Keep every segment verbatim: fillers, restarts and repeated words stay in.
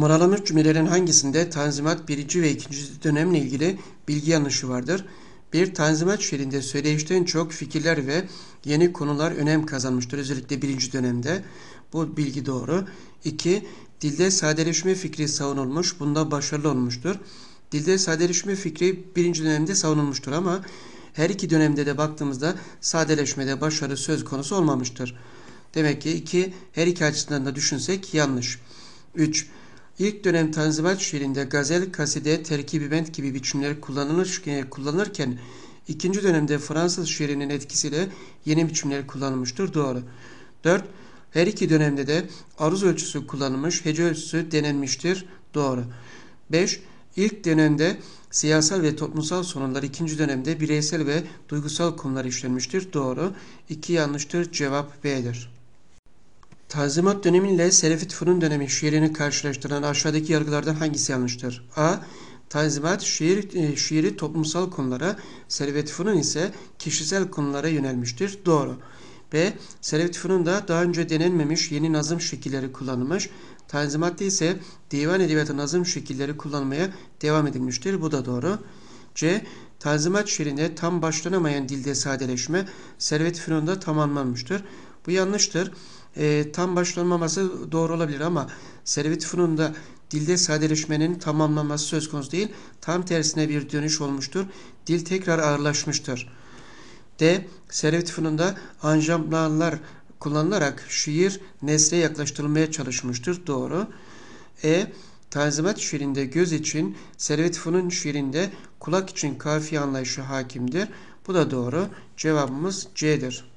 Numaralanmış cümlelerin hangisinde Tanzimat birinci ve ikinci dönemle ilgili bilgi yanlışı vardır? bir. Tanzimat şiirinde söyleyişten çok fikirler ve yeni konular önem kazanmıştır. Özellikle birinci dönemde. Bu bilgi doğru. iki. Dilde sadeleşme fikri savunulmuş. Bunda başarılı olmuştur. Dilde sadeleşme fikri birinci dönemde savunulmuştur ama her iki dönemde de baktığımızda sadeleşmede başarı söz konusu olmamıştır. Demek ki iki, her iki açısından da düşünsek yanlış. üç. İlk dönem Tanzimat şiirinde gazel, kaside, terkibi bent gibi biçimler kullanılır, kullanırken ikinci dönemde Fransız şiirinin etkisiyle yeni biçimler kullanılmıştır. Doğru. dört. Her iki dönemde de aruz ölçüsü kullanılmış, hece ölçüsü denenmiştir. Doğru. beş. İlk dönemde siyasal ve toplumsal sorunlar, ikinci dönemde bireysel ve duygusal konular işlenmiştir. Doğru. iki yanlıştır. Cevap B'dir. Tanzimat dönemiyle Selefi Tüfün'ün dönemi şiirini karşılaştıran aşağıdaki yargılardan hangisi yanlıştır? A. Tanzimat şiir, şiiri toplumsal konulara, Selefi Tüfün'ün ise kişisel konulara yönelmiştir. Doğru. B. Selefi Tüfün'ün da daha önce denenmemiş yeni nazım şekilleri kullanılmış. Tanzimat'ta ise divan edebiyatı nazım şekilleri kullanmaya devam edilmiştir. Bu da doğru. C. Tanzimat şiirinde tam başlanamayan dilde sadeleşme, Selefi Tüfün'ün tamamlanmıştır. Bu yanlıştır. E, tam başlanmaması doğru olabilir ama Selefi Tüfün'ün dilde sadeleşmenin tamamlanması söz konusu değil. Tam tersine bir dönüş olmuştur. Dil tekrar ağırlaşmıştır. D. Selefi Tüfün'ün anjamlar kullanılarak şiir nesre yaklaştırılmaya çalışmıştır. Doğru. E. Tanzimat şiirinde göz için, Selefi Tüfün'ün şiirinde kulak için kafiye anlayışı hakimdir. Bu da doğru. Cevabımız C'dir.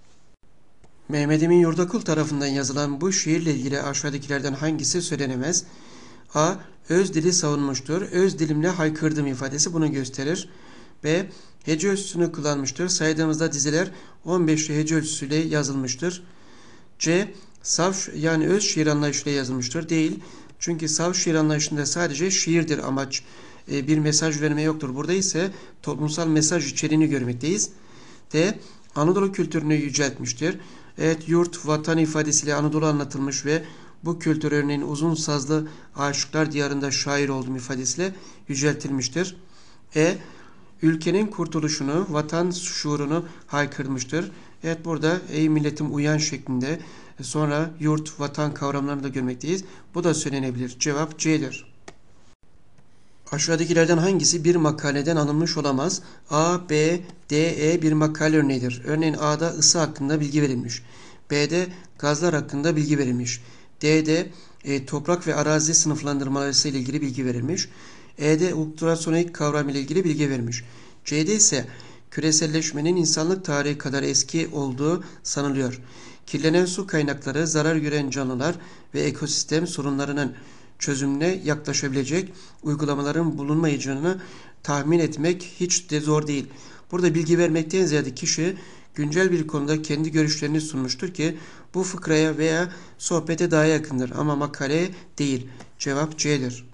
Mehmet Emin Yurdakul tarafından yazılan bu şiirle ilgili aşağıdakilerden hangisi söylenemez? A. Öz dili savunmuştur. Öz dilimle haykırdım ifadesi bunu gösterir. B. Hece ölçüsünü kullanmıştır. Saydığımızda dizeler on beşli hece ölçüsüyle yazılmıştır. C. Saf yani öz şiir anlayışıyla yazılmıştır. Değil. Çünkü saf şiir anlayışında sadece şiirdir amaç. E, bir mesaj verme yoktur. Burada ise toplumsal mesaj içeriğini görmekteyiz. D. Anadolu kültürünü yüceltmiştir. Evet, yurt, vatan ifadesiyle Anadolu anlatılmış ve bu kültür örneğin uzun sazlı aşıklar diyarında şair olduğum ifadesiyle yüceltilmiştir. E. Ülkenin kurtuluşunu, vatan şuurunu haykırmıştır. Evet, burada ey milletim uyan şeklinde sonra yurt, vatan kavramlarını da görmekteyiz. Bu da söylenebilir. Cevap C'dir. Aşağıdakilerden hangisi bir makaleden alınmış olamaz? A, B, D, E bir makale örneğidir. Örneğin A'da ısı hakkında bilgi verilmiş. B'de gazlar hakkında bilgi verilmiş. D'de e, toprak ve arazi sınıflandırmaları ile ilgili bilgi verilmiş. E'de ultrasonik kavram ile ilgili bilgi verilmiş. C'de ise küreselleşmenin insanlık tarihi kadar eski olduğu sanılıyor. Kirlenen su kaynakları, zarar gören canlılar ve ekosistem sorunlarının çözümüne yaklaşabilecek uygulamaların bulunmayacağını tahmin etmek hiç de zor değil. Burada bilgi vermekten ziyade kişi güncel bir konuda kendi görüşlerini sunmuştur ki bu fıkraya veya sohbete daha yakındır ama makaleye değil. Cevap C'dir.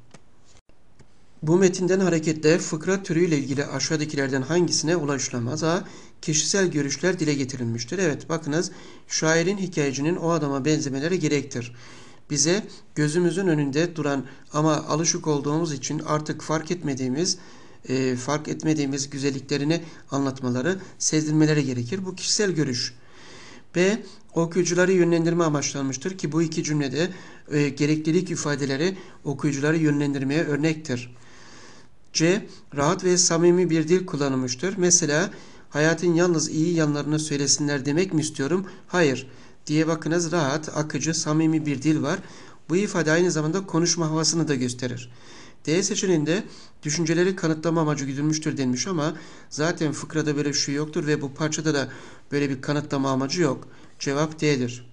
Bu metinden hareketle fıkra türüyle ilgili aşağıdakilerden hangisine ulaşılamaz? A. Kişisel görüşler dile getirilmiştir. Evet, bakınız, şairin, hikayecinin o adama benzemeleri gerektir. Bize gözümüzün önünde duran ama alışık olduğumuz için artık fark etmediğimiz e, fark etmediğimiz güzelliklerini anlatmaları, sezdirmeleri gerekir. Bu kişisel görüş. B. Okuyucuları yönlendirme amaçlanmıştır ki bu iki cümlede e, gereklilik ifadeleri okuyucuları yönlendirmeye örnektir. C. Rahat ve samimi bir dil kullanılmıştır. Mesela hayatın yalnız iyi yanlarını söylesinler demek mi istiyorum? Hayır. Diye bakınız, rahat, akıcı, samimi bir dil var. Bu ifade aynı zamanda konuşma havasını da gösterir. D seçeneğinde düşünceleri kanıtlama amacı güdülmüştür denmiş ama zaten fıkrada böyle bir şey yoktur ve bu parçada da böyle bir kanıtlama amacı yok. Cevap D'dir.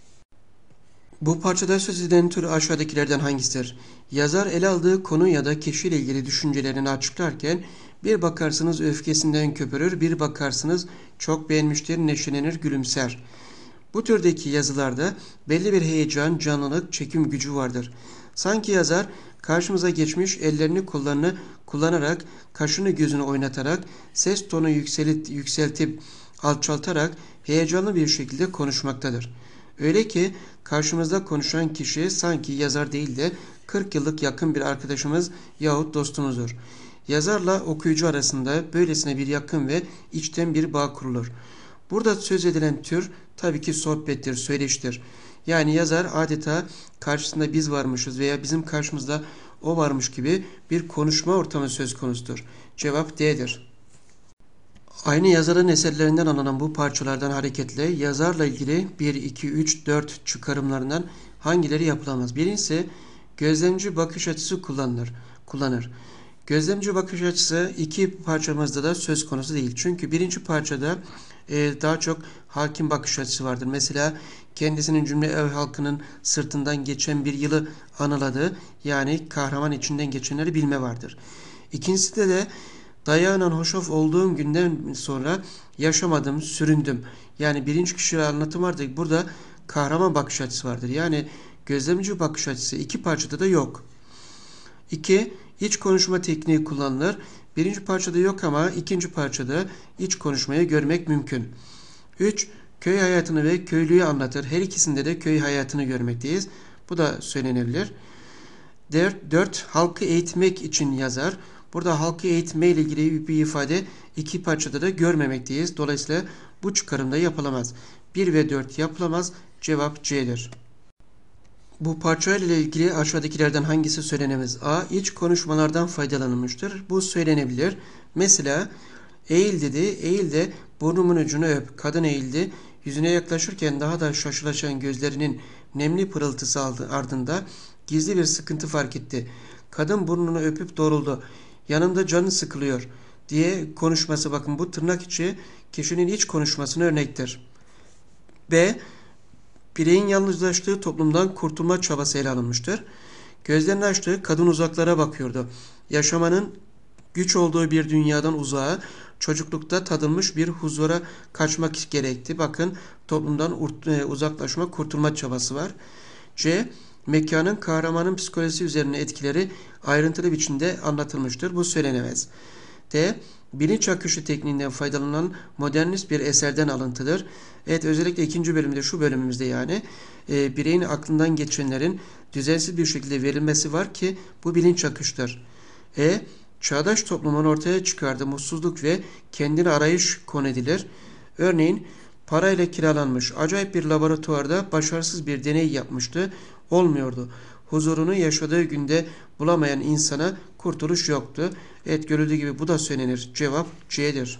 Bu parçada söz edilen tür aşağıdakilerden hangisidir? Yazar ele aldığı konu ya da kişiyle ilgili düşüncelerini açıklarken bir bakarsınız öfkesinden köpürür, bir bakarsınız çok beğenmiştir, neşelenir, gülümser. Bu türdeki yazılarda belli bir heyecan, canlılık, çekim gücü vardır. Sanki yazar karşımıza geçmiş, ellerini kollarını kullanarak, kaşını gözünü oynatarak, ses tonu yükseltip, yükseltip alçaltarak heyecanlı bir şekilde konuşmaktadır. Öyle ki karşımızda konuşan kişi sanki yazar değil de kırk yıllık yakın bir arkadaşımız yahut dostumuzdur. Yazarla okuyucu arasında böylesine bir yakın ve içten bir bağ kurulur. Burada söz edilen tür tabii ki sohbettir, söyleşidir. Yani yazar adeta karşısında biz varmışız veya bizim karşımızda o varmış gibi bir konuşma ortamı söz konusudur. Cevap D'dir. Aynı yazarın eserlerinden alınan bu parçalardan hareketle yazarla ilgili bir, iki, üç, dört çıkarımlarından hangileri yapılamaz? Birincisi gözlemci bakış açısı kullanılır. kullanır. Gözlemci bakış açısı iki parçamızda da söz konusu değil. Çünkü birinci parçada e, daha çok hakim bakış açısı vardır. Mesela kendisinin cümle ev halkının sırtından geçen bir yılı anıladığı, yani kahraman içinden geçenleri bilme vardır. İkincisinde de dayanan hoşaf olduğum günden sonra yaşamadım, süründüm. Yani birinci kişi anlatım vardır. Burada kahraman bakış açısı vardır. Yani gözlemci bakış açısı iki parçada da yok. İki, iç konuşma tekniği kullanılır. Birinci parçada yok ama ikinci parçada iç konuşmayı görmek mümkün. Üç, köy hayatını ve köylüyü anlatır. Her ikisinde de köy hayatını görmekteyiz. Bu da söylenebilir. Dört, halkı eğitmek için yazar. Burada halkı eğitme ile ilgili bir ifade iki parçada da görmemekteyiz. Dolayısıyla bu çıkarımda yapılamaz. bir ve dört yapılamaz. Cevap C'dir. Bu parçayla ile ilgili aşağıdakilerden hangisi söylenemez? A. İç konuşmalardan faydalanılmıştır. Bu söylenebilir. Mesela eğil dedi. Eğil de burnumun ucunu öp. Kadın eğildi. Yüzüne yaklaşırken daha da şaşılaşan gözlerinin nemli pırıltısı ardında gizli bir sıkıntı fark etti. Kadın burnunu öpüp doğruldu. Yanımda canı sıkılıyor diye konuşması, bakın bu tırnak içi kişinin iç konuşmasına örnektir. B. Bireyin yalnızlaştığı toplumdan kurtulma çabası ele alınmıştır. Gözlerini açtı, kadın uzaklara bakıyordu. Yaşamanın güç olduğu bir dünyadan uzağa, çocuklukta tadılmış bir huzura kaçmak gerekti. Bakın toplumdan uzaklaşma, kurtulma çabası var. C. Mekanın kahramanın psikolojisi üzerine etkileri ayrıntılı biçimde anlatılmıştır. Bu söylenemez. D. Bilinç akışı tekniğinden faydalanan modernist bir eserden alıntıdır. Evet, özellikle ikinci bölümde, şu bölümümüzde yani e, bireyin aklından geçenlerin düzensiz bir şekilde verilmesi var ki bu bilinç akıştır. E. Çağdaş toplumun ortaya çıkardığı mutsuzluk ve kendini arayış konu edilir. Örneğin parayla kiralanmış acayip bir laboratuvarda başarısız bir deney yapmıştı. Olmuyordu. Huzurunu yaşadığı günde bulamayan insana kurtuluş yoktu. Evet, görüldüğü gibi bu da söylenir. Cevap C'dir.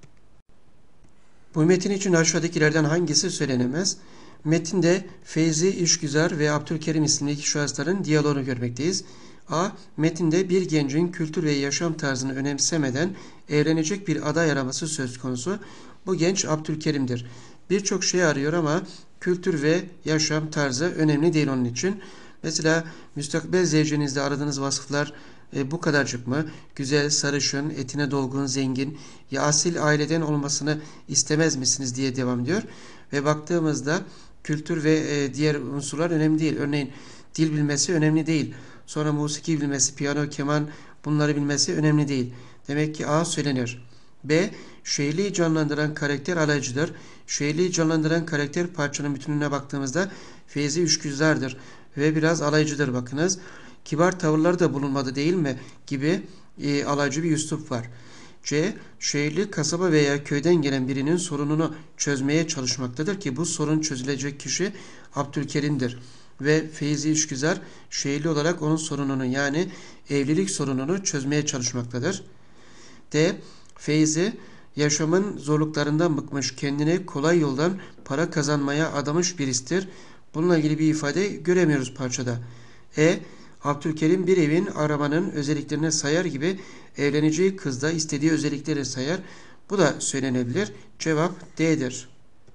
Bu metin için aşağıdakilerden hangisi söylenemez? Metinde Feyzi İşgüzar ve Abdülkerim isimli iki şahısların diyaloğunu görmekteyiz. A. Metinde bir gencin kültür ve yaşam tarzını önemsemeden evlenecek bir aday araması söz konusu. Bu genç Abdülkerim'dir. Birçok şey arıyor ama kültür ve yaşam tarzı önemli değil onun için. Mesela müstakbel zevcenizde aradığınız vasıflar e, bu kadarcık mı? Güzel, sarışın, etine dolgun, zengin, ya asil aileden olmasını istemez misiniz diye devam ediyor. Ve baktığımızda kültür ve e, diğer unsurlar önemli değil. Örneğin dil bilmesi önemli değil. Sonra musiki bilmesi, piyano, keman, bunları bilmesi önemli değil. Demek ki A söylenir. B. Şehirliği canlandıran karakter alaycıdır. Şehirliği canlandıran karakter parçanın bütününe baktığımızda Feyzi Üçgüzar'dır ve biraz alaycıdır, bakınız. Kibar tavırları da bulunmadı değil mi gibi e, alaycı bir üslup var. C. Şehirli, kasaba veya köyden gelen birinin sorununu çözmeye çalışmaktadır ki bu sorun çözülecek kişi Abdülkerim'dir. Ve Feyzi Üçgüzar şehirli olarak onun sorununu, yani evlilik sorununu çözmeye çalışmaktadır. D. Feyzi yaşamın zorluklarından bıkmış, kendine kolay yoldan para kazanmaya adamış birisidir. Bununla ilgili bir ifade göremiyoruz parçada. E. Abdülkerim bir evin, arabanın özelliklerini sayar gibi evleneceği kızda istediği özellikleri sayar. Bu da söylenebilir. Cevap D'dir.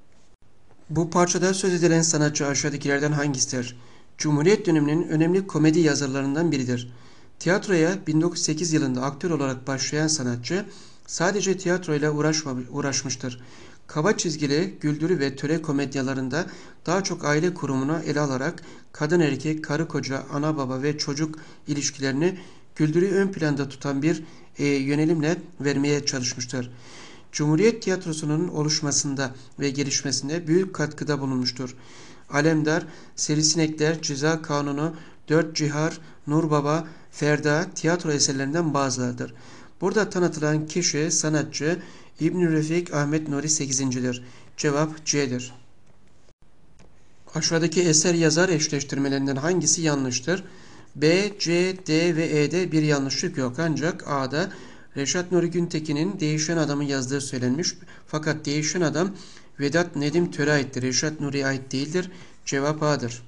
Bu parçada söz edilen sanatçı aşağıdakilerden hangisidir? Cumhuriyet döneminin önemli komedi yazarlarından biridir. Tiyatroya bin dokuz yüz sekiz yılında aktör olarak başlayan sanatçı sadece tiyatroyla uğraşmıştır. Kaba çizgili, güldürü ve töre komedyalarında daha çok aile kurumunu ele alarak kadın erkek, karı koca, ana baba ve çocuk ilişkilerini güldürüyü ön planda tutan bir e, yönelimle vermeye çalışmıştır. Cumhuriyet tiyatrosunun oluşmasında ve gelişmesinde büyük katkıda bulunmuştur. Alemdar, Sivrisinekler, Ceza Kanunu, Dört Cihar, Nur Baba, Ferda tiyatro eserlerinden bazılarıdır. Burada tanıtılan kişi, sanatçı İbn Refik Ahmet Nuri sekizincidir. Cevap C'dir. Aşağıdaki eser yazar eşleştirmelerinden hangisi yanlıştır? B, C, D ve E'de bir yanlışlık yok. Ancak A'da Reşat Nuri Güntekin'in Değişen Adam'ı yazdığı söylenmiş. Fakat Değişen Adam Vedat Nedim Tör'e aittir. Reşat Nuri'ye ait değildir. Cevap A'dır.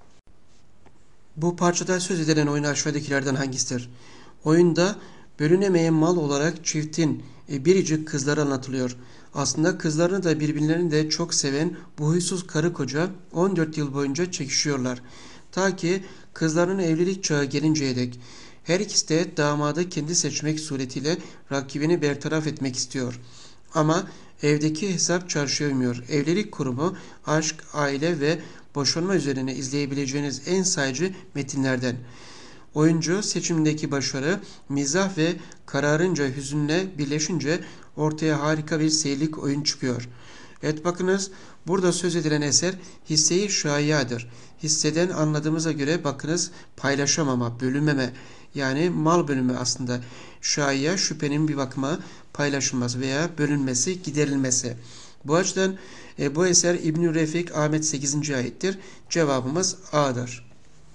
Bu parçada söz edilen oyun aşağıdakilerden hangisidir? Oyunda bölünemeyen mal olarak çiftin e, biricik kızları anlatılıyor. Aslında kızlarını da birbirlerini de çok seven bu huysuz karı koca on dört yıl boyunca çekişiyorlar. Ta ki kızlarının evlilik çağı gelinceye dek. Her ikisi de damadı kendi seçmek suretiyle rakibini bertaraf etmek istiyor. Ama evdeki hesap çarşıya uymuyor. Evlilik kurumu, aşk, aile ve boşanma üzerine izleyebileceğiniz en sayıcı metinlerden. Oyuncu seçimindeki başarı, mizah ve kararınca hüzünle birleşince ortaya harika bir seyirlik oyun çıkıyor. Evet bakınız burada söz edilen eser hisse-i şaiyadır. Hisseden anladığımıza göre bakınız paylaşamama, bölünmeme yani mal bölümü aslında. Şaiya şüphenin bir bakıma paylaşılması veya bölünmesi, giderilmesi. Bu açıdan e, bu eser İbn Refik Ahmet sekizinciye aittir. Cevabımız A'dır.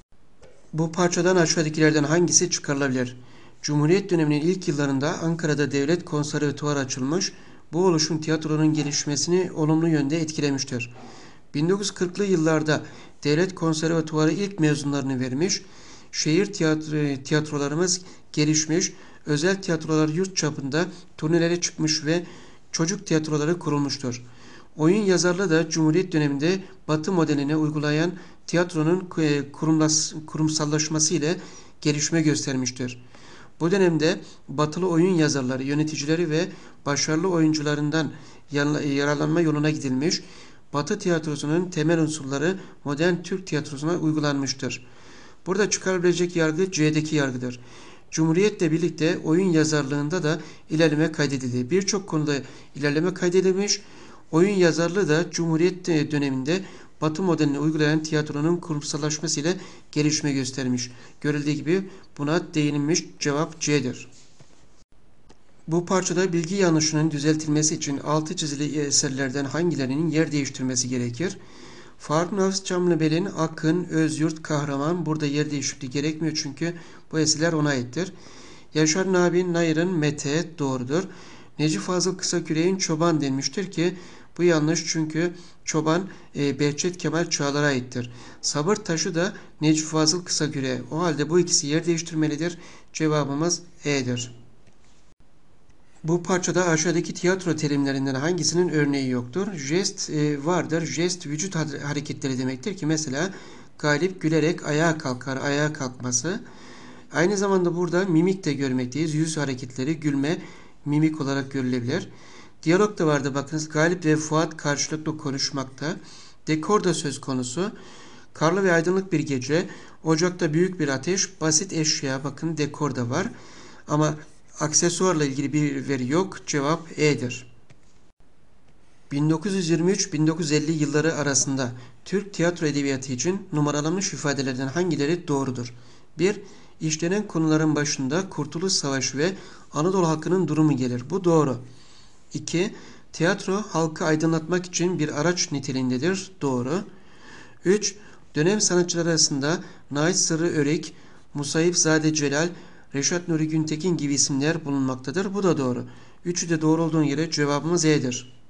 Bu parçadan aşağıdakilerden hangisi çıkarılabilir? Cumhuriyet döneminin ilk yıllarında Ankara'da devlet konservatuvarı açılmış, bu oluşum tiyatronun gelişmesini olumlu yönde etkilemiştir. bin dokuz yüz kırklı yıllarda devlet konservatuvarı ilk mezunlarını vermiş, şehir tiyatro, tiyatrolarımız gelişmiş, özel tiyatrolar yurt çapında turnelere çıkmış ve çocuk tiyatroları kurulmuştur. Oyun yazarlığı da Cumhuriyet döneminde Batı modeline uygulayan tiyatronun kurumsallaşması ile gelişme göstermiştir. Bu dönemde Batılı oyun yazarları, yöneticileri ve başarılı oyuncularından yararlanma yoluna gidilmiş, Batı tiyatrosunun temel unsurları modern Türk tiyatrosuna uygulanmıştır. Burada çıkarabilecek yargı C'deki yargıdır. Cumhuriyetle birlikte oyun yazarlığında da ilerleme kaydedildi. Birçok konuda ilerleme kaydedilmiş. Oyun yazarlığı da Cumhuriyet döneminde Batı modelini uygulayan tiyatronun kurumsallaşması ile gelişme göstermiş. Görüldüğü gibi buna değinilmiş. Cevap C'dir. Bu parçada bilgi yanlışının düzeltilmesi için altı çizili eserlerden hangilerinin yer değiştirmesi gerekir? Faruk Nafiz Çamlıbel'in Akın, Özyurt, Kahraman burada yer değişikliği gerekmiyor çünkü bu eserler ona aittir. Yaşar Nabi Nayır'ın Mete doğrudur. Necip Fazıl Kısaküre'nin Çoban denmiştir ki bu yanlış çünkü Çoban e, Behçet Kemal Çağlar'a aittir. Sabır Taşı da Necip Fazıl Kısaküre. O halde bu ikisi yer değiştirmelidir. Cevabımız E'dir. Bu parçada aşağıdaki tiyatro terimlerinden hangisinin örneği yoktur? Jest e, vardır. Jest vücut hareketleri demektir ki mesela Galip gülerek ayağa kalkar, ayağa kalkması. Aynı zamanda burada mimik de görmekteyiz. Yüz hareketleri, gülme mimik olarak görülebilir. Diyalog da vardı bakınız. Galip ve Fuat karşılıklı konuşmakta. Dekor da söz konusu. Karlı ve aydınlık bir gece. Ocakta büyük bir ateş. Basit eşya bakın dekor da var. Ama aksesuarla ilgili bir veri yok. Cevap E'dir. bin dokuz yüz yirmi üç bin dokuz yüz elli yılları arasında Türk tiyatro edebiyatı için numaralanmış ifadelerden hangileri doğrudur? bir. İşlenen konuların başında Kurtuluş Savaşı ve Anadolu halkının durumu gelir. Bu doğru. iki. Tiyatro halkı aydınlatmak için bir araç niteliğindedir. Doğru. üç. Dönem sanatçıları arasında Nait Sırrı Örek, Musayipzade Celal, Reşat Nuri Güntekin gibi isimler bulunmaktadır. Bu da doğru. Üçü de doğru olduğuna göre cevabımız E'dir.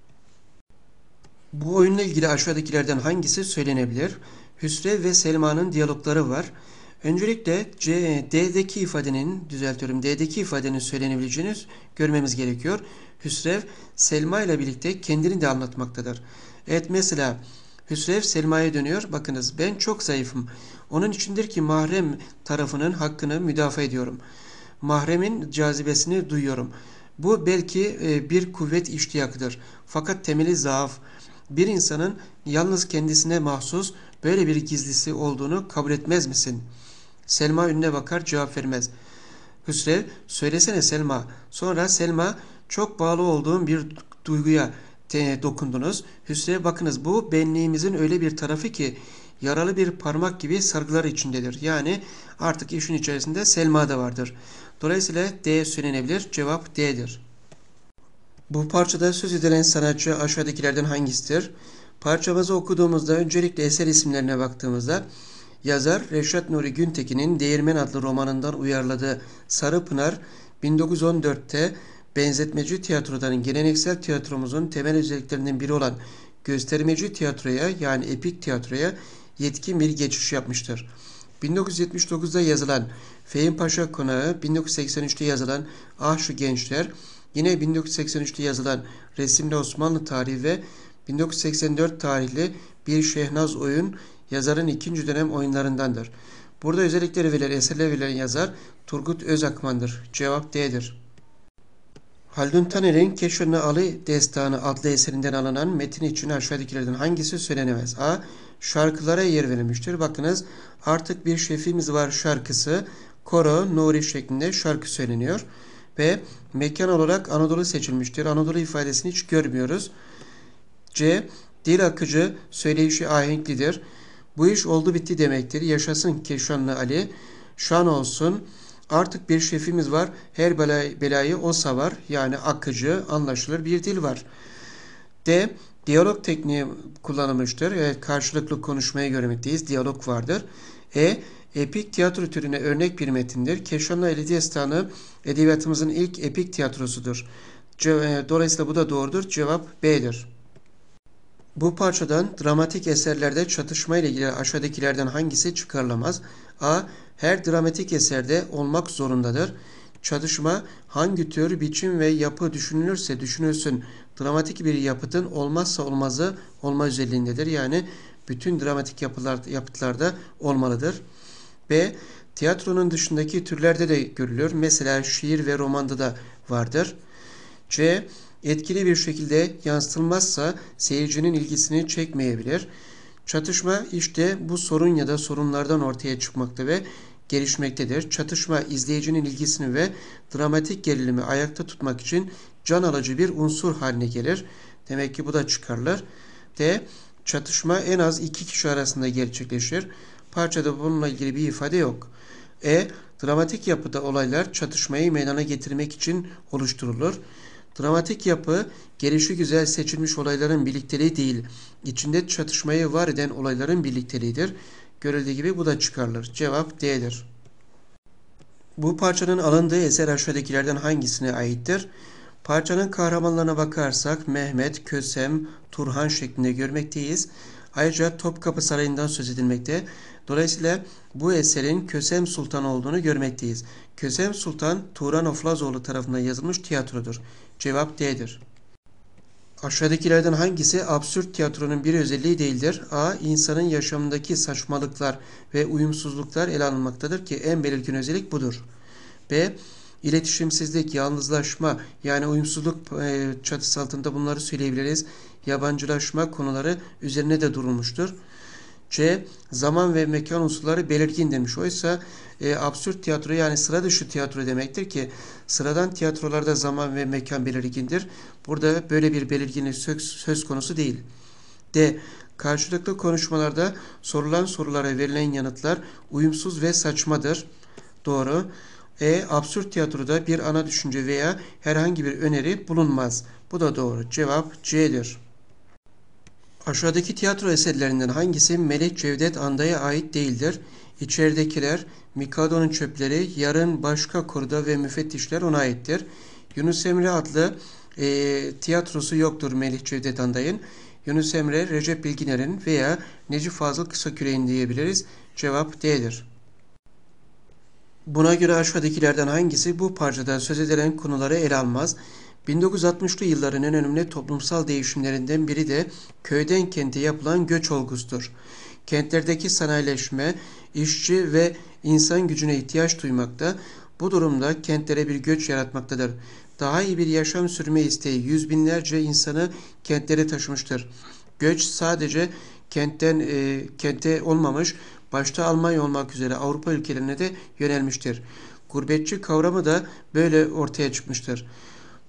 Bu oyunla ilgili aşağıdakilerden hangisi söylenebilir? Hüsrev ve Selma'nın diyalogları var. Öncelikle C, D'deki ifadenin, düzeltiyorum, D'deki ifadenin söylenebileceğini görmemiz gerekiyor. Hüsrev, Selma ile birlikte kendini de anlatmaktadır. Evet mesela Hüsrev Selma'ya dönüyor. Bakınız ben çok zayıfım. Onun içindir ki mahrem tarafının hakkını müdafaa ediyorum. Mahremin cazibesini duyuyorum. Bu belki bir kuvvet iştiyakıdır. Fakat temeli zaaf. Bir insanın yalnız kendisine mahsus böyle bir gizlisi olduğunu kabul etmez misin? Selma önüne bakar cevap vermez. Hüsrev söylesene Selma. Sonra Selma çok bağlı olduğum bir duyguya dokundunuz. Hüsrev bakınız bu benliğimizin öyle bir tarafı ki yaralı bir parmak gibi sargılar içindedir. Yani artık işin içerisinde Selma da vardır. Dolayısıyla D söylenebilir. Cevap D'dir. Bu parçada söz edilen sanatçı aşağıdakilerden hangisidir? Parçamızı okuduğumuzda öncelikle eser isimlerine baktığımızda yazar Reşat Nuri Güntekin'in Değirmen adlı romanından uyarladığı Sarıpınar bin dokuz yüz on dörtte benzetmeci tiyatrodan geleneksel tiyatromuzun temel özelliklerinden biri olan göstermeci tiyatroya yani epik tiyatroya yetkin bir geçiş yapmıştır. bin dokuz yüz yetmiş dokuzda yazılan Fehim Paşa Konağı, bin dokuz yüz seksen üçte yazılan Ah Şu Gençler, yine bin dokuz yüz seksen üçte yazılan Resimli Osmanlı Tarihi ve bin dokuz yüz seksen dört tarihli Bir Şehnaz Oyun yazarın ikinci dönem oyunlarındandır. Burada özellikleri verilen eserler verilen yazar Turgut Özakman'dır. Cevap D'dir. Haldun Taner'in Keşanlı Ali Destanı adlı eserinden alınan metin için aşağıdakilerden hangisi söylenemez? A. Şarkılara yer verilmiştir. Bakınız artık bir şefimiz var şarkısı koro, nuri şeklinde şarkı söyleniyor. B. Mekan olarak Anadolu seçilmiştir. Anadolu ifadesini hiç görmüyoruz. C. Dil akıcı, söyleyişi ahenklidir. Bu iş oldu bitti demektir. Yaşasın Keşanlı Ali. Şan olsun. Artık bir şefimiz var. Her belayı, belayı o savar. Yani akıcı, anlaşılır bir dil var. D. Diyalog tekniği kullanılmıştır. Evet, karşılıklı konuşmayı görmekteyiz. Diyalog vardır. E. Epik tiyatro türüne örnek bir metindir. Keşanlı Ali Destanı edebiyatımızın ilk epik tiyatrosudur. Dolayısıyla bu da doğrudur. Cevap B'dir. Bu parçadan dramatik eserlerde çatışma ile ilgili aşağıdakilerden hangisi çıkarılamaz? A. Her dramatik eserde olmak zorundadır. Çatışma hangi tür, biçim ve yapı düşünülürse düşünülsün dramatik bir yapıtın olmazsa olmazı olma özelliğindedir. Yani bütün dramatik yapılar, yapıtlarda olmalıdır. B. Tiyatronun dışındaki türlerde de görülür. Mesela şiir ve romanda da vardır. C. Etkili bir şekilde yansıtılmazsa seyircinin ilgisini çekmeyebilir. Çatışma işte bu sorun ya da sorunlardan ortaya çıkmakta ve gelişmektedir. Çatışma izleyicinin ilgisini ve dramatik gerilimi ayakta tutmak için can alıcı bir unsur haline gelir. Demek ki bu da çıkarılır. D. Çatışma en az iki kişi arasında gerçekleşir. Parçada bununla ilgili bir ifade yok. E. Dramatik yapıda olaylar çatışmayı meydana getirmek için oluşturulur. Dramatik yapı, gelişigüzel seçilmiş olayların birlikteliği değil, içinde çatışmayı var eden olayların birlikteliğidir. Görüldüğü gibi bu da çıkarılır. Cevap D'dir. Bu parçanın alındığı eser aşağıdakilerden hangisine aittir? Parçanın kahramanlarına bakarsak Mehmet, Kösem, Turhan şeklinde görmekteyiz. Ayrıca Topkapı Sarayı'ndan söz edilmekte. Dolayısıyla bu eserin Kösem Sultan olduğunu görmekteyiz. Kösem Sultan Turan Oflazoğlu tarafından yazılmış tiyatrodur. Cevap D'dir. Aşağıdakilerden hangisi absürt tiyatronun bir özelliği değildir? A. İnsanın yaşamındaki saçmalıklar ve uyumsuzluklar ele alınmaktadır ki en belirgin özellik budur. B. İletişimsizlik, yalnızlaşma yani uyumsuzluk çatısı altında bunları söyleyebiliriz. Yabancılaşma konuları üzerine de durulmuştur. C. Zaman ve mekan unsurları belirgin demiş. Oysa e, absürt tiyatro yani sıra dışı tiyatro demektir ki sıradan tiyatrolarda zaman ve mekan belirgindir. Burada böyle bir belirginlik söz, söz konusu değil. D. Karşılıklı konuşmalarda sorulan sorulara verilen yanıtlar uyumsuz ve saçmadır. Doğru. E. Absürt tiyatroda bir ana düşünce veya herhangi bir öneri bulunmaz. Bu da doğru. Cevap C'dir. Aşağıdaki tiyatro eserlerinden hangisi Melek Cevdet Anda'ya ait değildir? İçeridekiler, Mikado'nun çöpleri, Yarın Başka Koruda ve Müfettişler ona aittir. Yunus Emre adlı e, tiyatrosu yoktur Melek Cevdet Anday'ın. Yunus Emre, Recep Bilginer'in veya Necip Fazıl Kısaküre'nin diyebiliriz. Cevap D'dir. Buna göre aşağıdakilerden hangisi bu parçada söz edilen konuları ele almaz? bin dokuz yüz altmışlı yılların en önemli toplumsal değişimlerinden biri de köyden kente yapılan göç olgusudur. Kentlerdeki sanayileşme, işçi ve insan gücüne ihtiyaç duymakta, bu durumda kentlere bir göç yaratmaktadır. Daha iyi bir yaşam sürme isteği yüz binlerce insanı kentlere taşımıştır. Göç sadece kentten e, kente olmamış, başta Almanya olmak üzere Avrupa ülkelerine de yönelmiştir. Gurbetçi kavramı da böyle ortaya çıkmıştır.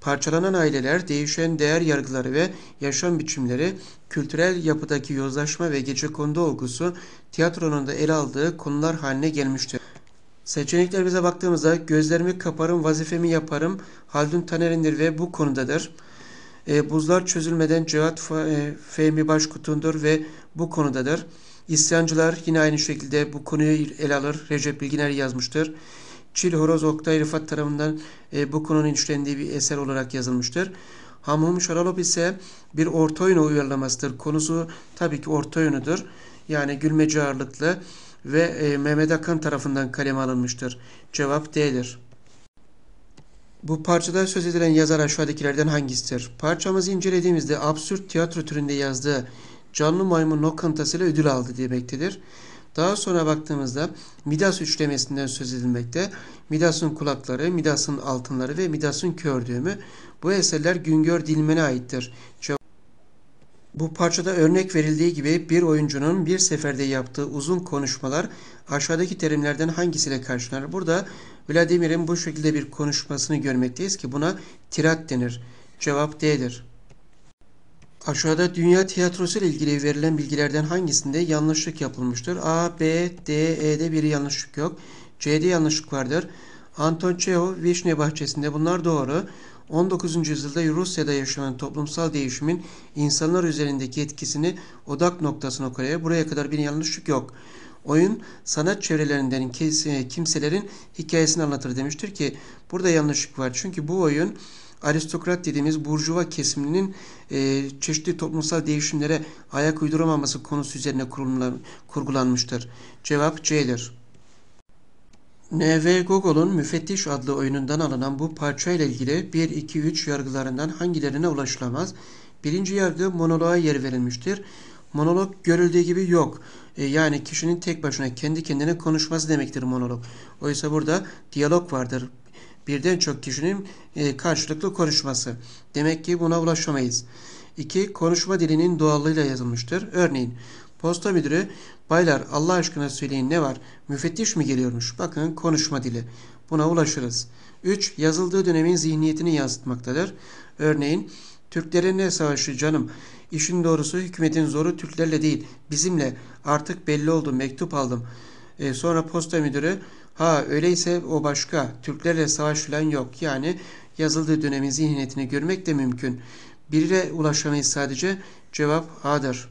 Parçalanan aileler, değişen değer yargıları ve yaşam biçimleri, kültürel yapıdaki yozlaşma ve gecekondu olgusu tiyatronun da ele aldığı konular haline gelmiştir. Seçeneklerimize baktığımızda gözlerimi kaparım, vazifemi yaparım. Haldun Taner'indir ve bu konudadır. E, buzlar çözülmeden Cevat e, Fehmi Başkutun'dur ve bu konudadır. İsyancılar yine aynı şekilde bu konuyu ele alır. Recep Bilginer yazmıştır. Çil Horoz Oktay Rıfat tarafından e, bu konunun işlendiği bir eser olarak yazılmıştır. Hamhum Şaralop ise bir orta oyunu uyarlamasıdır. Konusu tabii ki orta oyunudur. Yani gülmece ağırlıklı ve e, Mehmet Akan tarafından kaleme alınmıştır. Cevap D'dir. Bu parçada söz edilen yazar aşağıdakilerden hangisidir? Parçamızı incelediğimizde absürt tiyatro türünde yazdığı Canlı Maymun Lokantası'yla ödül aldı demektedir. Daha sonra baktığımızda Midas üçlemesinden söz edilmekte. Midas'ın kulakları, Midas'ın altınları ve Midas'ın kör düğümü. Bu eserler Güngör Dilmen'e aittir. Bu parçada örnek verildiği gibi bir oyuncunun bir seferde yaptığı uzun konuşmalar aşağıdaki terimlerden hangisiyle karşılanır? Burada Vladimir'in bu şekilde bir konuşmasını görmekteyiz ki buna tirat denir. Cevap D'dir. Aşağıda dünya tiyatrosu ile ilgili verilen bilgilerden hangisinde yanlışlık yapılmıştır? A, B, D, E'de bir yanlışlık yok. C'de yanlışlık vardır. Anton Çehov, Vişne Bahçesi'nde bunlar doğru. on dokuzuncu yüzyılda Rusya'da yaşanan toplumsal değişimin insanlar üzerindeki etkisini odak noktasına koyuyor. Buraya kadar bir yanlışlık yok. Oyun sanat çevrelerinden kimselerin hikayesini anlatır demiştir ki burada yanlışlık var. Çünkü bu oyun aristokrat dediğimiz burjuva kesiminin e, çeşitli toplumsal değişimlere ayak uyduramaması konusu üzerine kurgulanmıştır. Cevap C'dir. N V Gogol'un Müfettiş adlı oyunundan alınan bu parçayla ilgili bir, iki, üç yargılarından hangilerine ulaşılamaz? Birinci yargı monoloğa yer verilmiştir. Monolog görüldüğü gibi yok. E, yani kişinin tek başına kendi kendine konuşması demektir monolog. Oysa burada diyalog vardır. Birden çok kişinin e, karşılıklı konuşması. Demek ki buna ulaşamayız. iki. Konuşma dilinin doğallığıyla yazılmıştır. Örneğin posta müdürü, baylar Allah aşkına söyleyin ne var? Müfettiş mi geliyormuş? Bakın konuşma dili. Buna ulaşırız. üç. Yazıldığı dönemin zihniyetini yansıtmaktadır. Örneğin Türklerin ne savaşı canım? İşin doğrusu hükümetin zoru Türklerle değil bizimle. Artık belli oldu mektup aldım. E, sonra posta müdürü ha öyleyse o başka. Türklerle savaş falan yok. Yani yazıldığı dönemin zihniyetini görmek de mümkün. Birine ulaşamayız sadece. Cevap A'dır.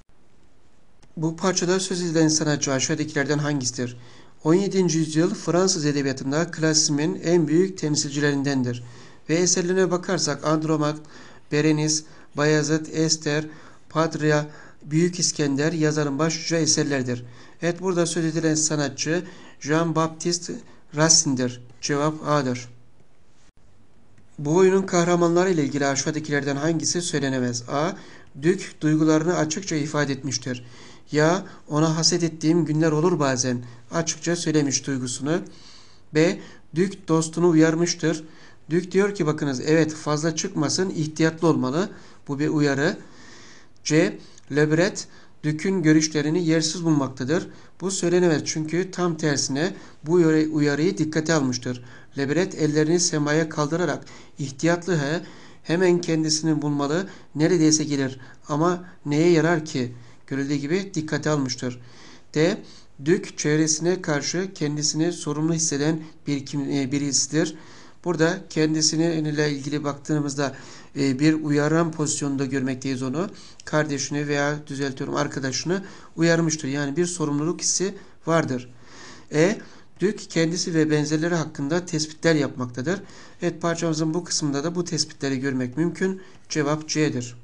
Bu parçada söz edilen sanatçı aşağıdakilerden hangisidir? on yedinci yüzyıl Fransız edebiyatında klasizmin en büyük temsilcilerindendir. Ve eserlerine bakarsak Andromak, Berenice, Bayezid, Ester, Padria, Büyük İskender yazarın başlıca eserlerdir. Evet burada söz edilen sanatçı Jean-Baptiste Racine'dir. Cevap A'dır. Bu oyunun kahramanları ile ilgili aşağıdakilerden hangisi söylenemez? A. Dük duygularını açıkça ifade etmiştir. Ya ona haset ettiğim günler olur bazen. Açıkça söylemiş duygusunu. B. Dük dostunu uyarmıştır. Dük diyor ki bakınız evet fazla çıkmasın ihtiyatlı olmalı. Bu bir uyarı. C. Lebret Dük'ün görüşlerini yersiz bulmaktadır. Bu söylenemez çünkü tam tersine bu uyarıyı dikkate almıştır. Lebret ellerini semaya kaldırarak ihtiyatlı he hemen kendisini bulmalı neredeyse gelir ama neye yarar ki? Görüldüğü gibi dikkate almıştır. D. Dük çevresine karşı kendisini sorumlu hisseden bir kim, birisidir. Burada kendisiyle ilgili baktığımızda bir uyaran pozisyonunda görmekteyiz onu. Kardeşini veya düzeltiyorum arkadaşını uyarmıştır. Yani bir sorumluluk hissi vardır. E. Dük kendisi ve benzerleri hakkında tespitler yapmaktadır. Evet parçamızın bu kısmında da bu tespitleri görmek mümkün. Cevap C'dir.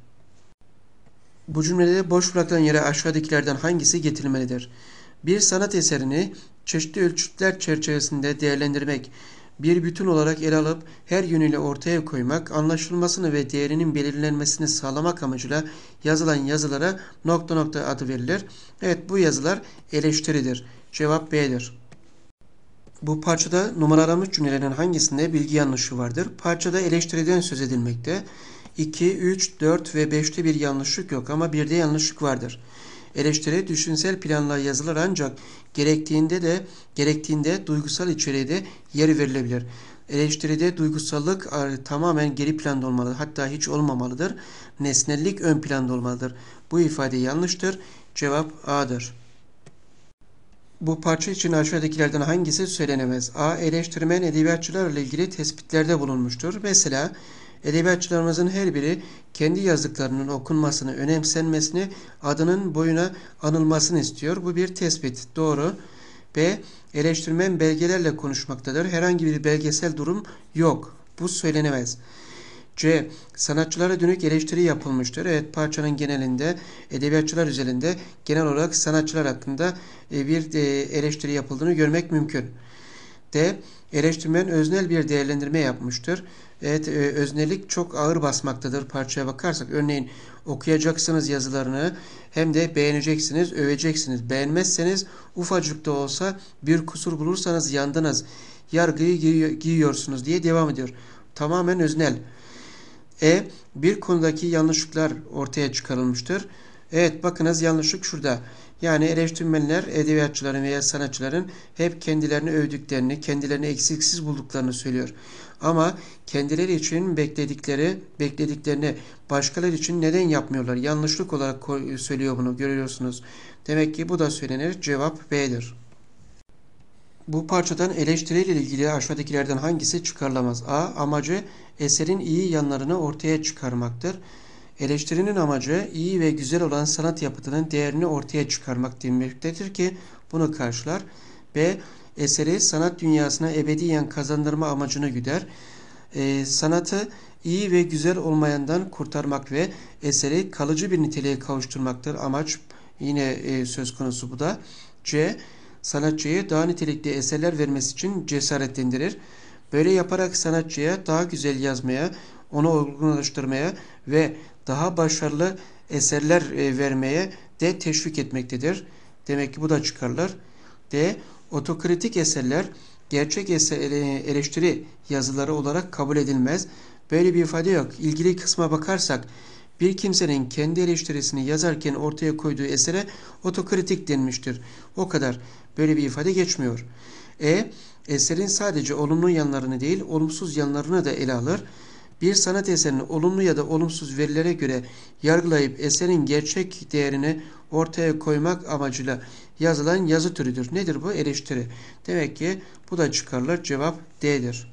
Bu cümlede boş bırakılan yere aşağıdakilerden hangisi getirilmelidir? Bir sanat eserini çeşitli ölçütler çerçevesinde değerlendirmek, bir bütün olarak ele alıp her yönüyle ortaya koymak, anlaşılmasını ve değerinin belirlenmesini sağlamak amacıyla yazılan yazılara nokta nokta adı verilir. Evet bu yazılar eleştiridir. Cevap B'dir. Bu parçada numaralanmış cümlelerin hangisinde bilgi yanlışı vardır? Parçada eleştiriden söz edilmekte. iki, üç, dört ve beşte bir yanlışlık yok ama birde yanlışlık vardır. Eleştiri düşünsel planla yazılır ancak gerektiğinde de gerektiğinde duygusal içeriğe de yer verilebilir. Eleştiride duygusallık e, tamamen geri planda olmalıdır. Hatta hiç olmamalıdır. Nesnellik ön planda olmalıdır. Bu ifade yanlıştır. Cevap A'dır. Bu parça için aşağıdakilerden hangisi söylenemez? A. Eleştirmen edebiyatçılarla ilgili tespitlerde bulunmuştur. Mesela edebiyatçılarımızın her biri kendi yazdıklarının okunmasını, önemsenmesini, adının boyuna anılmasını istiyor. Bu bir tespit. Doğru. B. Eleştirmen belgelerle konuşmaktadır. Herhangi bir belgesel durum yok. Bu söylenemez. C. Sanatçılara dönük eleştiri yapılmıştır. Evet, parçanın genelinde edebiyatçılar üzerinde genel olarak sanatçılar hakkında bir eleştiri yapıldığını görmek mümkün. D. Eleştirmen öznel bir değerlendirme yapmıştır. Evet, öznellik çok ağır basmaktadır parçaya bakarsak. Örneğin okuyacaksınız yazılarını, hem de beğeneceksiniz, öveceksiniz. Beğenmezseniz ufacık da olsa bir kusur bulursanız yandınız. Yargıyı giyiyorsunuz diye devam ediyor. Tamamen öznel. E. Bir konudaki yanlışlıklar ortaya çıkarılmıştır. Evet, bakınız yanlışlık şurada. Yani eleştirmenler edebiyatçıların veya sanatçıların hep kendilerini övdüklerini, kendilerini eksiksiz bulduklarını söylüyor. Ama kendileri için bekledikleri, beklediklerini başkaları için neden yapmıyorlar? Yanlışlık olarak söylüyor bunu, görüyorsunuz. Demek ki bu da söylenir. Cevap B'dir. Bu parçadan eleştiriyle ilgili aşağıdakilerden hangisi çıkarılamaz? A. Amacı eserin iyi yanlarını ortaya çıkarmaktır. Eleştirinin amacı iyi ve güzel olan sanat yapıtının değerini ortaya çıkarmak demektedir ki bunu karşılar. B. Eseri sanat dünyasına ebediyen kazandırma amacını güder. E, sanatı iyi ve güzel olmayandan kurtarmak ve eseri kalıcı bir niteliğe kavuşturmaktır. Amaç yine e, söz konusu bu da. C. Sanatçıyı daha nitelikli eserler vermesi için cesaretlendirir. Böyle yaparak sanatçıya daha güzel yazmaya, onu olgunlaştırmaya ve daha başarılı eserler vermeye de teşvik etmektedir. Demek ki bu da çıkarılır. D. Otokritik eserler gerçek eser, eleştiri yazıları olarak kabul edilmez. Böyle bir ifade yok. İlgili kısma bakarsak bir kimsenin kendi eleştirisini yazarken ortaya koyduğu esere otokritik denmiştir. O kadar. Böyle bir ifade geçmiyor. E. Eserin sadece olumlu yanlarını değil, olumsuz yanlarını da ele alır. Bir sanat eserini olumlu ya da olumsuz verilere göre yargılayıp eserin gerçek değerini ortaya koymak amacıyla yazılan yazı türüdür. Nedir bu? Eleştiri. Demek ki bu da çıkarılır. Cevap D'dir.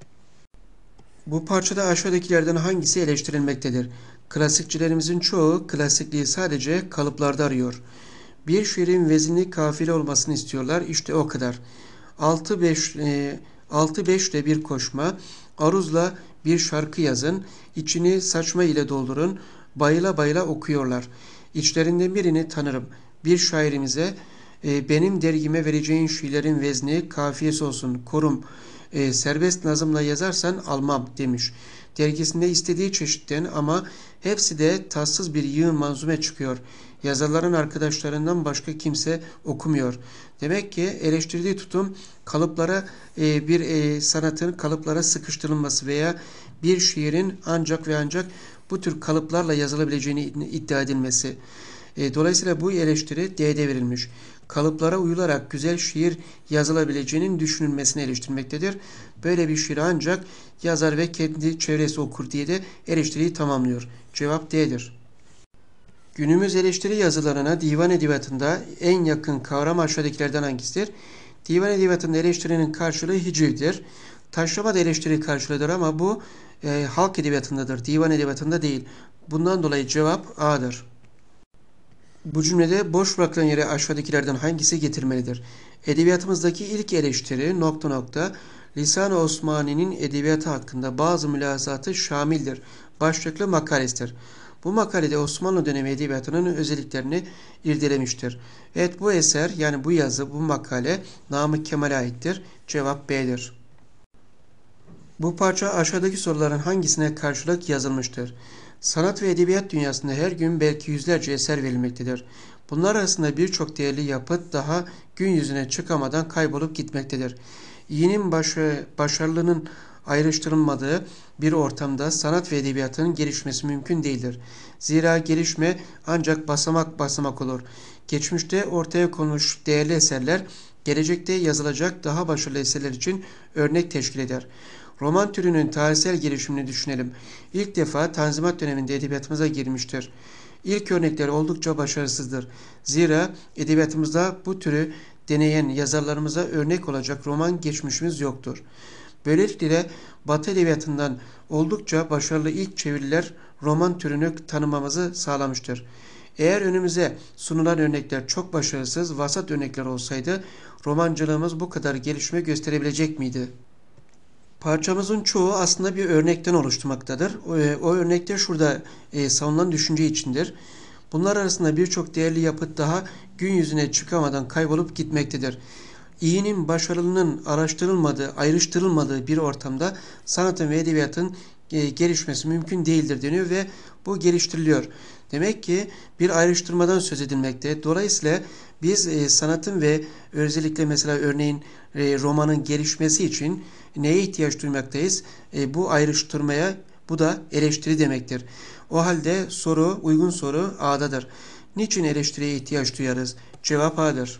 Bu parçada aşağıdakilerden hangisi eleştirilmektedir? Klasikçilerimizin çoğu klasikliği sadece kalıplarda arıyor. Bir şiirin vezinli kafiyeli olmasını istiyorlar. İşte o kadar. altı beş e, altı beşle bir koşma, aruzla bir şarkı yazın, içini saçma ile doldurun, bayıla bayıla okuyorlar. İçlerinden birini tanırım. Bir şairimize e, benim dergime vereceğin şiirlerin vezni, kafiyesi olsun, korum, e, serbest nazımla yazarsan almam demiş. Dergisinde istediği çeşitten ama hepsi de tatsız bir yığın manzume çıkıyor. Yazarların arkadaşlarından başka kimse okumuyor. Demek ki eleştirdiği tutum kalıplara e, bir e, sanatın kalıplara sıkıştırılması veya bir şiirin ancak ve ancak bu tür kalıplarla yazılabileceğini iddia edilmesi. E, dolayısıyla bu eleştiri D'de verilmiş. Kalıplara uyularak güzel şiir yazılabileceğinin düşünülmesini eleştirmektedir. Böyle bir şiir ancak yazar ve kendi çevresi okur diye de eleştiriyi tamamlıyor. Cevap D'dir. Günümüz eleştiri yazılarına divan edebiyatında en yakın kavram aşağıdakilerden hangisidir? Divan edebiyatında eleştirinin karşılığı hicivdir. Taşrama da eleştiri karşılığıdır ama bu e, halk edebiyatındadır. Divan edebiyatında değil. Bundan dolayı cevap A'dır. Bu cümlede boş bırakılan yere aşağıdakilerden hangisi getirmelidir? Edebiyatımızdaki ilk eleştiri nokta nokta Lisan-ı Osmani'nin edebiyatı hakkında bazı mülazatı şamildir. Başlıklı makalesidir. Bu makalede Osmanlı dönemi edebiyatının özelliklerini irdelemiştir. Evet, bu eser yani bu yazı, bu makale Namık Kemal'e aittir. Cevap B'dir. Bu parça aşağıdaki soruların hangisine karşılık yazılmıştır? Sanat ve edebiyat dünyasında her gün belki yüzlerce eser verilmektedir. Bunlar arasında birçok değerli yapıt daha gün yüzüne çıkamadan kaybolup gitmektedir. İyinin başı, başarılının ayrıştırılmadığı bir ortamda sanat ve edebiyatın gelişmesi mümkün değildir. Zira gelişme ancak basamak basamak olur. Geçmişte ortaya konmuş değerli eserler gelecekte yazılacak daha başarılı eserler için örnek teşkil eder. Roman türünün tarihsel gelişimini düşünelim. İlk defa Tanzimat döneminde edebiyatımıza girmiştir. İlk örnekleri oldukça başarısızdır. Zira edebiyatımızda bu türü deneyen yazarlarımıza örnek olacak roman geçmişimiz yoktur. Böylelikle Batı edebiyatından oldukça başarılı ilk çeviriler roman türünü tanımamızı sağlamıştır. Eğer önümüze sunulan örnekler çok başarısız, vasat örnekler olsaydı romancılığımız bu kadar gelişme gösterebilecek miydi? Parçamızın çoğu aslında bir örnekten oluşturmaktadır. O, e, o örnekte şurada e, savunulan düşünce içindir. Bunlar arasında birçok değerli yapıt daha gün yüzüne çıkamadan kaybolup gitmektedir. İyinin, başarılının araştırılmadığı, ayrıştırılmadığı bir ortamda sanatın ve edebiyatın e, gelişmesi mümkün değildir deniyor ve bu geliştiriliyor. Demek ki bir ayrıştırmadan söz edilmekte. Dolayısıyla biz e, sanatın ve özellikle mesela örneğin e, romanın gelişmesi için neye ihtiyaç duymaktayız? E, bu ayrıştırmaya, bu da eleştiri demektir. O halde soru, uygun soru A'dadır. Niçin eleştiriye ihtiyaç duyarız? Cevap A'dır.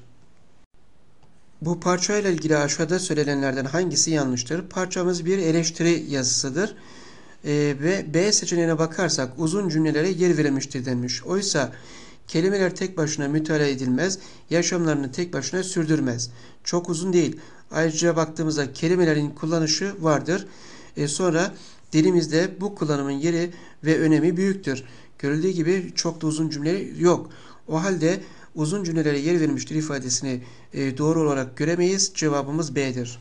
Bu parçayla ilgili aşağıda söylenenlerden hangisi yanlıştır? Parçamız bir eleştiri yazısıdır. Ee, ve B seçeneğine bakarsak uzun cümlelere yer verilmiştir denmiş. Oysa kelimeler tek başına mütalaa edilmez, yaşamlarını tek başına sürdürmez. Çok uzun değil. Ayrıca baktığımızda kelimelerin kullanışı vardır. E sonra dilimizde bu kullanımın yeri ve önemi büyüktür. Görüldüğü gibi çok da uzun cümle yok. O halde uzun cümlelere yer verilmiştir ifadesini e, doğru olarak göremeyiz. Cevabımız B'dir.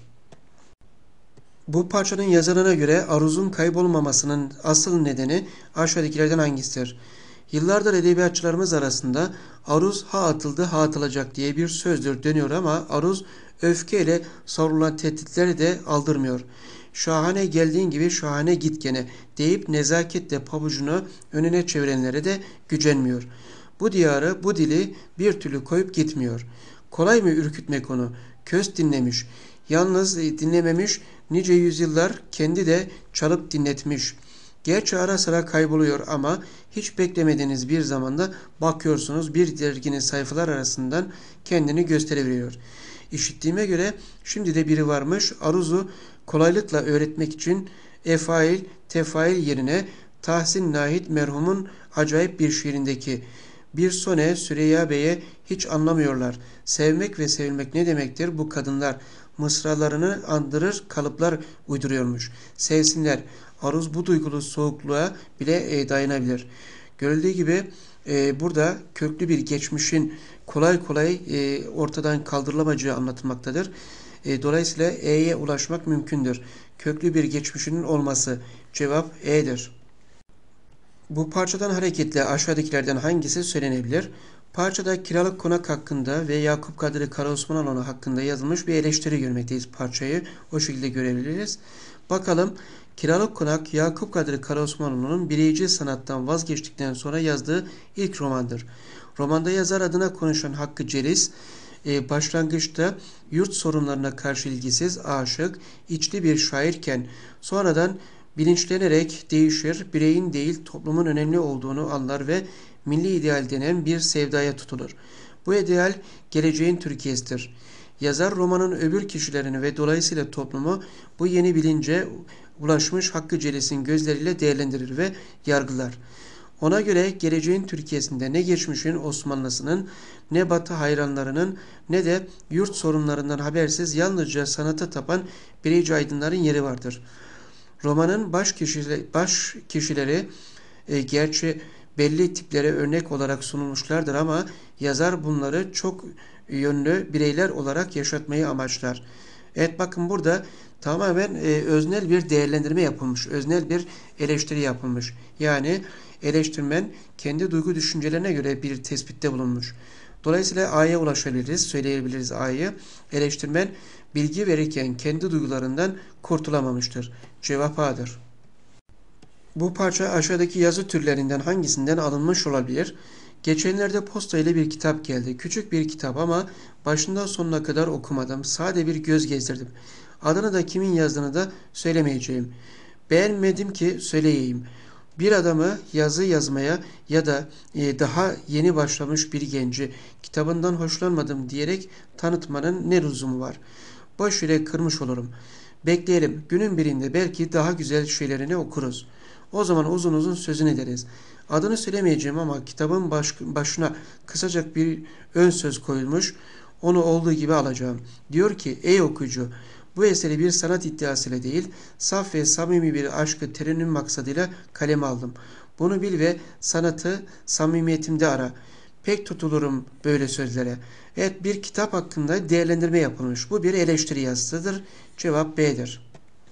Bu parçanın yazarına göre aruzun kaybolmamasının asıl nedeni aşağıdakilerden hangisidir? Yıllardır edebiyatçılarımız arasında aruz ha atıldı ha atılacak diye bir sözdür dönüyor ama aruz öfkeyle savrulan tehditleri de aldırmıyor. Şahane geldiğin gibi şahane git gene deyip nezaketle pabucunu önüne çevirenlere de gücenmiyor. Bu diyarı, bu dili bir türlü koyup gitmiyor. Kolay mı ürkütmek onu? Köz dinlemiş. Yalnız dinlememiş, nice yüzyıllar kendi de çalıp dinletmiş. Gerçi ara sıra kayboluyor ama hiç beklemediğiniz bir zamanda bakıyorsunuz bir derginin sayfalar arasından kendini gösteriveriyor. İşittiğime göre şimdi de biri varmış aruzu kolaylıkla öğretmek için efail, tefail yerine Tahsin Nahit merhumun acayip bir şiirindeki bir sone Süreyya Bey'e hiç anlamıyorlar. Sevmek ve sevilmek ne demektir? Bu kadınlar mısralarını andırır kalıplar uyduruyormuş. Sevsinler. Aruz bu duygulu soğukluğa bile e, dayanabilir. Görüldüğü gibi e, burada köklü bir geçmişin kolay kolay e, ortadan kaldırılamayacağı anlatılmaktadır. E, dolayısıyla E'ye ulaşmak mümkündür. Köklü bir geçmişinin olması. Cevap E'dir. Bu parçadan hareketle aşağıdakilerden hangisi söylenebilir? Parçada kiralık konak hakkında ve Yakup Kadri Karaosmanoğlu hakkında yazılmış bir eleştiri görmekteyiz parçayı. O şekilde görebiliriz. Bakalım kiralık konak Yakup Kadri Karaosmanoğlu'nun bireyci sanattan vazgeçtikten sonra yazdığı ilk romandır. Romanda yazar adına konuşan Hakkı Celis e, başlangıçta yurt sorunlarına karşı ilgisiz, aşık, içli bir şairken sonradan bilinçlenerek değişir, bireyin değil toplumun önemli olduğunu anlar ve milli ideal denen bir sevdaya tutulur. Bu ideal geleceğin Türkiye'sidir. Yazar romanın öbür kişilerini ve dolayısıyla toplumu bu yeni bilince ulaşmış Hakkı Celis'in gözleriyle değerlendirir ve yargılar. Ona göre geleceğin Türkiye'sinde ne geçmişin Osmanlısının, ne Batı hayranlarının, ne de yurt sorunlarından habersiz yalnızca sanata tapan bireyci aydınların yeri vardır. Romanın baş kişileri, baş kişileri e, gerçi belli tiplere örnek olarak sunulmuşlardır ama yazar bunları çok yönlü bireyler olarak yaşatmayı amaçlar. Evet bakın burada tamamen e, öznel bir değerlendirme yapılmış, öznel bir eleştiri yapılmış. Yani eleştirmen kendi duygu düşüncelerine göre bir tespitte bulunmuş. Dolayısıyla A'ya ulaşabiliriz, söyleyebiliriz A'yı. Eleştirmen bilgi verirken kendi duygularından kurtulamamıştır. Cevap A'dır. Bu parça aşağıdaki yazı türlerinden hangisinden alınmış olabilir? Geçenlerde posta ile bir kitap geldi. Küçük bir kitap ama başından sonuna kadar okumadım. Sade bir göz gezdirdim. Adını da kimin yazdığını da söylemeyeceğim. Beğenmedim ki söyleyeyim. Bir adamı yazı yazmaya ya da e, daha yeni başlamış bir genci kitabından hoşlanmadım diyerek tanıtmanın ne lüzumu var? Boş yere kırmış olurum. Bekleyelim. Günün birinde belki daha güzel şeylerini okuruz. O zaman uzun uzun sözünü ederiz. Adını söylemeyeceğim ama kitabın baş, başına kısacak bir ön söz koyulmuş. Onu olduğu gibi alacağım. Diyor ki, ey okuyucu, bu eseri bir sanat iddiasıyla değil, saf ve samimi bir aşkı terennüm maksadıyla kaleme aldım. Bunu bil ve sanatı samimiyetimde ara. Pek tutulurum böyle sözlere. Evet, bir kitap hakkında değerlendirme yapılmış. Bu bir eleştiri yazısıdır. Cevap B'dir.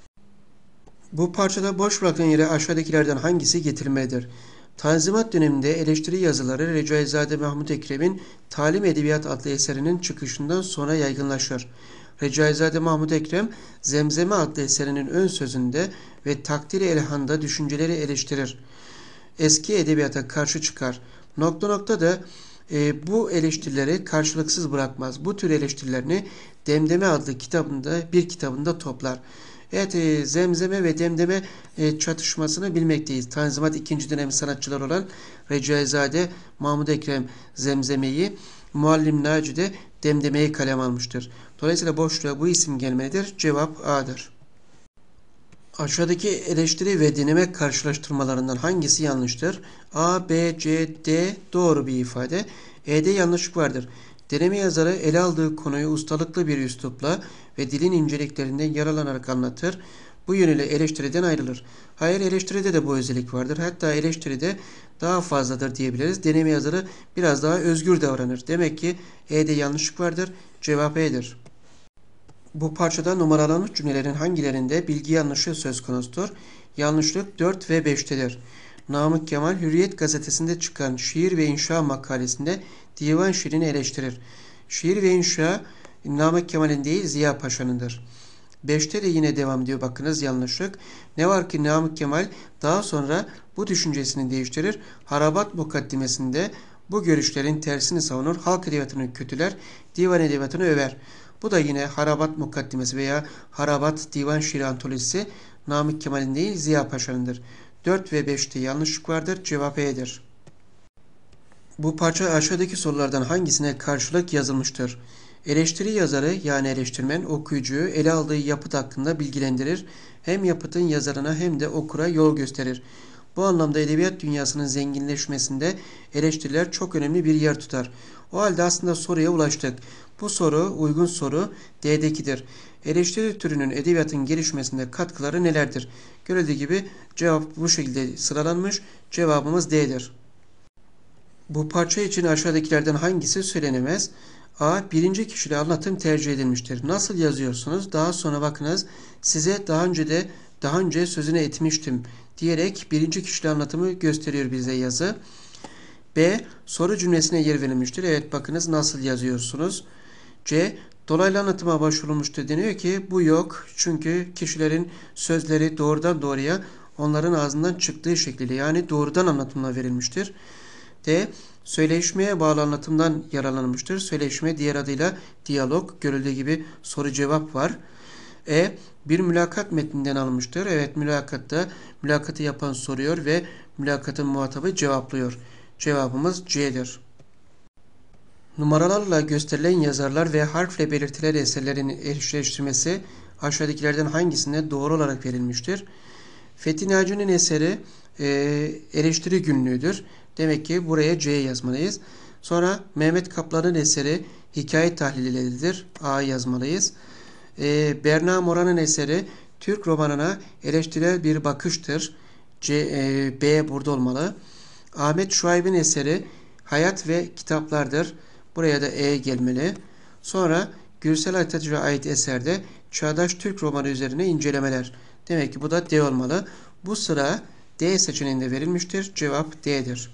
Bu parçada boş bırakılan yere aşağıdakilerden hangisi getirilmelidir? Tanzimat döneminde eleştiri yazıları Recaizade Mahmud Ekrem'in Talim Edebiyat adlı eserinin çıkışından sonra yaygınlaşır. Recaizade Mahmud Ekrem, Zemzeme adlı eserinin ön sözünde ve Takdir-i Elhan'da düşünceleri eleştirir. Eski edebiyata karşı çıkar. Nokta nokta da e, bu eleştirileri karşılıksız bırakmaz. Bu tür eleştirilerini Demdeme adlı kitabında bir kitabında toplar. Evet, e, Zemzeme ve Demdeme e, çatışmasını bilmekteyiz. Tanzimat ikinci dönemi sanatçılar olan Recaizade Mahmud Ekrem Zemzeme'yi, Muallim Naci de Demdeme'yi kalem almıştır. Dolayısıyla boşluğa bu isim gelmelidir. Cevap A'dır. Aşağıdaki eleştiri ve deneme karşılaştırmalarından hangisi yanlıştır? A, B, C, D doğru bir ifade. E'de yanlışlık vardır. Deneme yazarı ele aldığı konuyu ustalıklı bir üslupla ve dilin inceliklerinden yararlanarak anlatır. Bu yönüyle eleştiriden ayrılır. Hayır, eleştiride de bu özellik vardır. Hatta eleştiride daha fazladır diyebiliriz. Deneme yazarı biraz daha özgür davranır. Demek ki E'de yanlışlık vardır. Cevap E'dir. Bu parçada numaralanmış cümlelerin hangilerinde bilgi yanlışı söz konusudur? Yanlışlık dört ve beştedir. Namık Kemal Hürriyet gazetesinde çıkan Şiir ve İnşa makalesinde divan şiirini eleştirir. Şiir ve İnşa Namık Kemal'in değil Ziya Paşa'nındır. beşte de yine devam diyor, bakınız yanlışlık. Ne var ki Namık Kemal daha sonra bu düşüncesini değiştirir. Harabat mukaddimesinde bu görüşlerin tersini savunur. Halk edebiyatını kötüler, divan edebiyatını över. Bu da yine Harabat mukaddimesi veya Harabat divan şiiri antolojisi Namık Kemal'in değil Ziya Paşa'nındır. dört ve beşte yanlışlık vardır. Cevap E'dir. Bu parça aşağıdaki sorulardan hangisine karşılık yazılmıştır? Eleştiri yazarı yani eleştirmen okuyucuyu ele aldığı yapıt hakkında bilgilendirir. Hem yapıtın yazarına hem de okura yol gösterir. Bu anlamda edebiyat dünyasının zenginleşmesinde eleştiriler çok önemli bir yer tutar. O halde aslında soruya ulaştık. Bu soru, uygun soru D'dekidir. Eleştiri türünün edebiyatın gelişmesinde katkıları nelerdir? Görüldüğü gibi cevap bu şekilde sıralanmış. Cevabımız D'dir. Bu parça için aşağıdakilerden hangisi söylenemez? A. Birinci kişili anlatım tercih edilmiştir. Nasıl yazıyorsunuz? Daha sonra bakınız, size daha önce de daha önce sözünü etmiştim diyerek birinci kişili anlatımı gösteriyor bize yazı. B. Soru cümlesine yer verilmiştir. Evet, bakınız nasıl yazıyorsunuz. C. Dolaylı anlatıma başvurulmuştur deniyor ki bu yok. Çünkü kişilerin sözleri doğrudan doğruya onların ağzından çıktığı şekliyle yani doğrudan anlatımla verilmiştir. D. Söyleşmeye bağlı anlatımdan yararlanmıştır. Söyleşme diğer adıyla diyalog. Görüldüğü gibi soru cevap var. E. Bir mülakat metninden alınmıştır. Evet, mülakatta mülakatı yapan soruyor ve mülakatın muhatabı cevaplıyor. Cevabımız C'dir. Numaralarla gösterilen yazarlar ve harfle belirtilen eserlerin eşleştirmesi aşağıdakilerden hangisinde doğru olarak verilmiştir? Fethi Naci'nin eseri e, eleştiri günlüğüdür. Demek ki buraya C yazmalıyız. Sonra Mehmet Kaplan'ın eseri hikaye tahlilleridir. A yazmalıyız. E, Berna Mora'nın eseri Türk romanına eleştirel bir bakıştır. C, e, B burada olmalı. Ahmet Şuayb'in eseri hayat ve kitaplardır. Buraya da E gelmeli. Sonra Gürsel Aytaç'a ait eserde çağdaş Türk romanı üzerine incelemeler. Demek ki bu da D olmalı. Bu sıra D seçeneğinde verilmiştir. Cevap D'dir.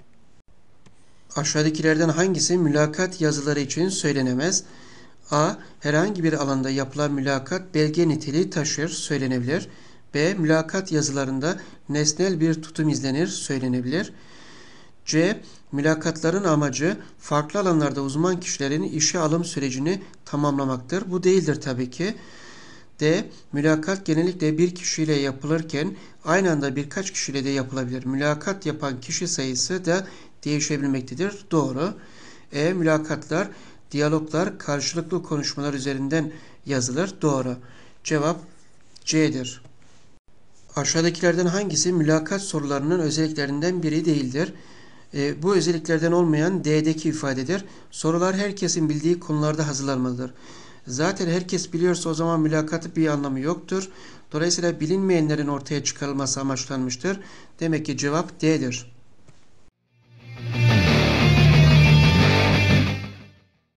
Aşağıdakilerden hangisi mülakat yazıları için söylenemez? A. Herhangi bir alanda yapılan mülakat belge niteliği taşır, söylenebilir. B. Mülakat yazılarında nesnel bir tutum izlenir, söylenebilir. C. Mülakatların amacı farklı alanlarda uzman kişilerin işe alım sürecini tamamlamaktır. Bu değildir tabii ki. D. Mülakat genellikle bir kişiyle yapılırken aynı anda birkaç kişiyle de yapılabilir. Mülakat yapan kişi sayısı da değişebilmektedir. Doğru. E. Mülakatlar, diyaloglar, karşılıklı konuşmalar üzerinden yazılır. Doğru. Cevap C'dir. Aşağıdakilerden hangisi mülakat sorularının özelliklerinden biri değildir? E, bu özelliklerden olmayan D'deki ifadedir. Sorular herkesin bildiği konularda hazırlanmalıdır. Zaten herkes biliyorsa o zaman mülakatı bir anlamı yoktur. Dolayısıyla bilinmeyenlerin ortaya çıkarılması amaçlanmıştır. Demek ki cevap D'dir.